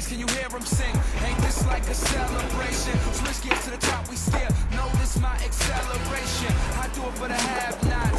chains, can you hear them sing? Ain't this like a celebration? Switch gears to the top, we steer. Notice my acceleration. I do it for the have-not.